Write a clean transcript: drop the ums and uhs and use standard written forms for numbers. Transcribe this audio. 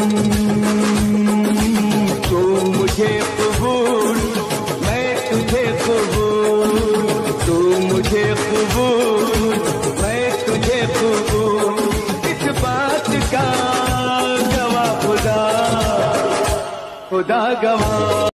तू मुझे कबूल, मैं तुझे कबूल, तू मुझे कबूल, मैं तुझे कबूल, इस बात का गवाह खुदा, खुदा गवाह।